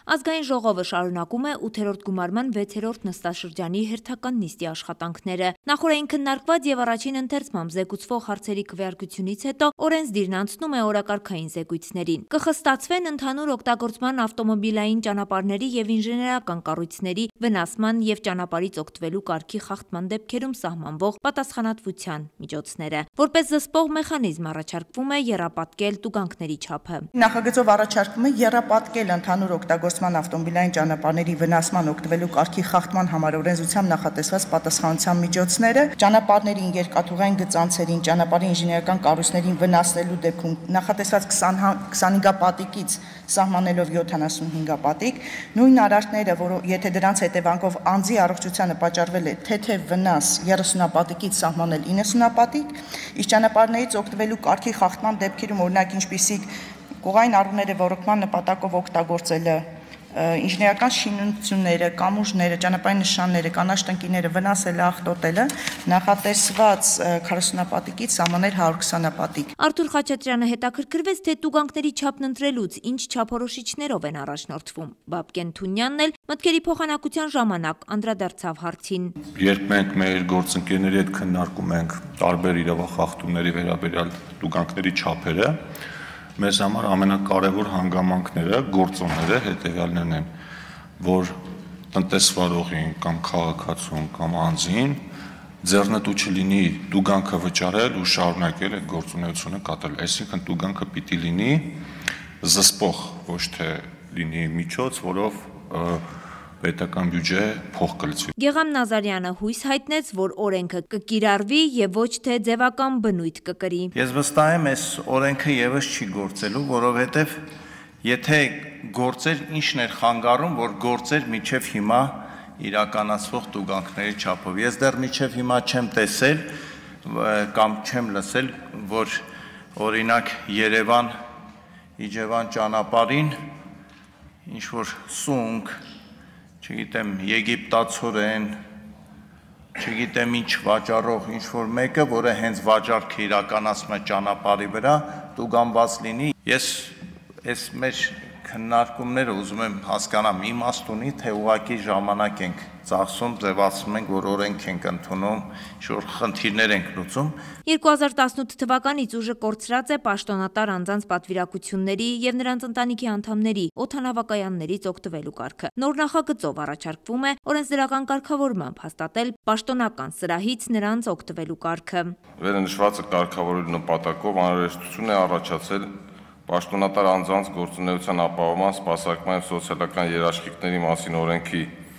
Ազգային ժողովը շարունակում է 8-րդ գումարման 6-րդ նստաշրջանի հերթական նիստի աշխատանքները։ Նախօրեին քննարկված եւ առաջին ընթերցմամբ զեկուցվող հարցերի քվեարկությունից հետո օրենսդիրն անցնում է օրակարգային զեկույցներին։ Կխստացվեն ընդհանուր օգտագործման ավտոմոբիլային ճանապարհների եւ ինժեներական կառույցների վնասման եւ ճանապարհից օգտվելու կարգի խախտման դեպքերում սահմանվող պատասխանատվության միջոցները։ Որպես զսպող մեխանիզմ առաջարկվում է եռապատկել տուգանքների չափը։ Նախագծով առաջարկվում է եռապատկել ընդհանուր օգտագործման ավտոմոբիլային ճանապարհների վնասման օգտվելու կարգի խախտման համար օրենսդրությամբ նախատեսված պատասխանատվության միջոցները, ճանապարհներին, երկաթուղային գծանցերին, ճանապարհի ինժեներական կառույցներին վնասելու դեպքում նախատեսված 25-պատիկից սահմանելով 75-պատիկ, նույն արարքները, որ եթե դրանց հետևանքով անձի առողջությանը պատճառվել է թեթև վնաս 30-պատիկից սահմանել 90-պատիկ, իսկ ճանապարհներից օգտվելու կարգի խախտման դեպքերում օրինակ ինչպիսիք կողային առուները ոռոգման նպատակով օգտագործելը, ինժեներական շինությունները, կամուրջները, ճանապարհային նշանները, կանաչ տնկիները վնասելը, աղտոտելը նախատեսված 40-պատիկից սահմանել 120-պատիկ։ Արթուր Խաչատրյանը հետաքրքրվեց, թե տուգանքների չափն ընտրելուց ինչ չափորոշիչներով են առաջնորդվում։ Բաբկեն Թունյանն էլ մտքերի փոխանակության ժամանակ անդրադարձավ հարցին։ Երբ մենք մեր գործընկերների հետ քննարկում ենք տարբեր իրավախախտումների վերաբերյալ տուգանքների չափերը, մեզ համար ամենակարևոր հանգամանքները, գործոնները հետևյալներն են, որ տնտեսվարողին կամ քաղաքացուն կամ անձին ձեռնտու չլինի տուգանքը վճարել ու շարունակել այդ գործունեությունը կատարել, այսինքն տուգանքը պիտի լինի զսպող, ոչ թե լինի միջոց, որով պետական բյուջե փող կլցվի։ Գեգամ Նազարյանը հույս հայտնեց, որ օրենքը կկիրառվի եւ ոչ թե ձևական բնույթ կկրի։ Ես վստահ եմ, այս օրենքը եւս չի գործելու, որովհետեւ եթե գործեր ինչն էր խանգարում, որ գործեր միջև հիմա իրականացվող տուգանքների չափով։ Ես դեռ միջև հիմա չեմ տեսել կամ չեմ լսել, որ օրինակ Երևան-Իջևան ճանապարհին ինչ որ սունկ, չգիտեմ, եգիպտացորեն, չգիտեմ ինչ վաճառող, ինչ որ մեկը, որը հենց վաճառքը իրականացնում է ճանապարհի վրա, տուգանված լինի։ Ես այս մեր քննարկումները ուզում եմ հասկանամ իմաստ ունի, թե ուղղակի ժամանակ ենք ծախսում, ձևացնում ենք, որ օրենք ենք ընդունում, ինչ-որ խնդիրներ ենք լուծում։ 2018 թվականից ուժը կորցրած է պաշտոնատար անձանց պատվիրակությունների եւ նրանց ընտանիքի անդամների օդանավակայաններից օգտվելու կարգը։ Նոր նախագծով առաջարկվում է օրենսդրական կարգավորմամբ հաստատել պաշտոնական սրահից նրանց օգտվելու կարգը։ Վերնշվածը կարգավորելու նպատակով անհրաժեշտություն է առաջացել պաշտոնատար անձանց գործունեության ապահովման, սպասարկման և սոցիալական երաշխիքների մասին օրենքի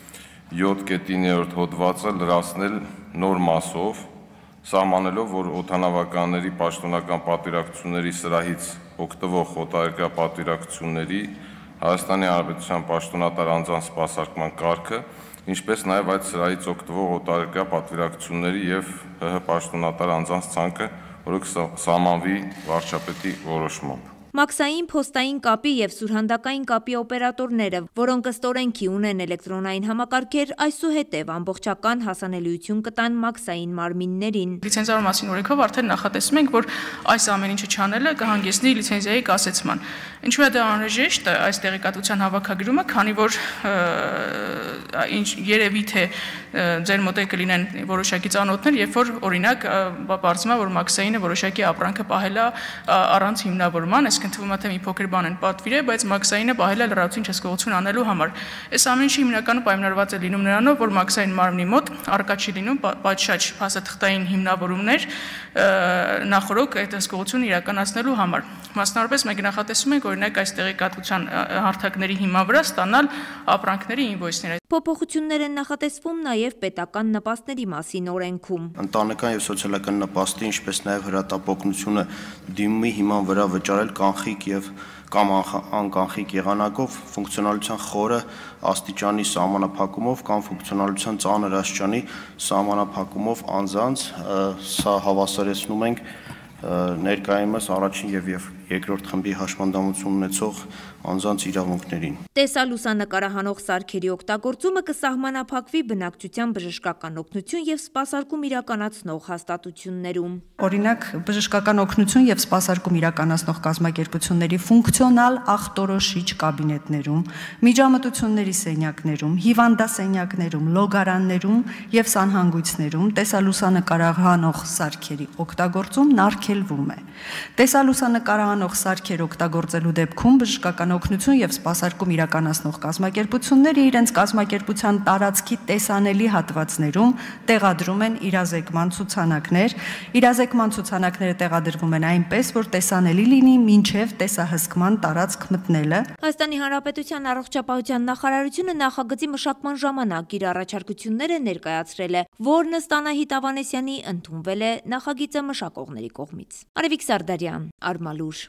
7.9 հոդվածը լրացնել նոր մասով, սահմանելով, որ օդանավականների պաշտոնական պատվիրակությունների սրահից օգտվող օտարերկրյա պատվիրակությունների Հայաստանի Հանրապետության պաշտոնատար անձանց սպասարկման կարգը, ինչպես նաև այդ սրահից օգտվող օտարերկրյա պատվիրակությունների և ՀՀ պաշտոնատար անձանց ցանկը, որը կսահմանվի վարչապետի որոշմամբ։ Մաքսային, փոստային կապի եւ սուրհանդակային կապի օպերատորները, որոնք ըստ օրենքի ունեն էլեկտրոնային համակարգեր, այսուհետև ամբողջական հասանելիություն կտան մաքսային մարմիններին։ Լիցենզավորման օրենքով արդեն նախատեսում ենք, որ այս ամեն ինչը չանելը կհանգեցնի լիցենզիայի կասեցման։ Ինչու է դա անհրաժեշտ այս տեղեկատվության հավաքագրումը, քանի որ երևի թե ձեր մոտ կլինեն որոշակի ծանոթներ, երբ որ օրինակ բարձում է, որ մաքսայինը որոշակի ապրանքը պահել է առանց հիմնավորման, այսինքն թվում է թե մի փոքր բան են պատվիրել, բայց մաքսայինը պահել է լրացուցիչ հսկողություն անելու համար։ Այս ամեն ինչը հիմնականում պայմանավորված է լինում նրանով, որ մաքսային մարմնի մոտ առկա չի լինում պատշաճ փաստաթղթային հիմնավորումներ նախորոք այդ հսկողությունը իրականացնելու համար։ Մասնավորապես մենք նախատեսում ենք օրինակ այս տեղեկատվության հարթակների հիման վրա ստանալ ապրանքների ինվոյսներ։ Փոփոխություններ են նախատեսվում նաև պետական նպաստների մասին օրենքում։ Ընտանեկան եւ սոցիալական նպաստի, ինչպես նաև հրատապօգնությունը դիմումի հիման վրա վճարել կանխիկ եւ կամ անկանխիկ եղանակով ֆունկցիոնալության խորը աստիճանի սահմանափակումով կամ ֆունկցիոնալության ծանր աստիճանի սահմանափակումով անձանց, սա հավասարեցնում ենք ներկայումս առաջին եւ երկրորդ խմբի հաշմանդամություն ունեցող անձանց իրավունքներին։ Տեսալուսանկարահանող սարքերի օգտագործումը կսահմանափակվի բնակչության բժշկական օգնություն եւ սպասարկում իրականացնող հաստատություններում։ Օրինակ, բժշկական օգնություն եւ սպասարկում իրականացնող կազմակերպությունների ֆունկցիոնալ ախտորոշիչ կաբինետներում, միջամտությունների սենյակներում, հիվանդասենյակներում, լոգարաններում եւ սանհանգույցներում տեսալուսանկարահանող սարքերի օգտագործումն արգելվում է։ Տեսալուսանկարահանող սարքեր օգտագործելու դեպքում բժշկական օգնություն եւ սպասարկում իրականացնող կազմակերպությունները իրենց կազմակերպության տարածքի տեսանելի հատվածներում տեղադրում են իրազեկման ցուցանակներ։ Իրազեկման ցուցանակները տեղադրվում են այնպես, որ տեսանելի լինի մինչև տեսահսկման տարածք մտնելը։ Հայաստանի Հանրապետության առողջապահության նախարարությունը նախագծի մշակման ժամանակ իր առաջարկությունները ներկայացրել է, որն ըստ Անահիտ Ավանեսյանի ընդունվել է նախագիծը մշակողների կողմից։ Արևիկ Սարդարյան, Արմալուր։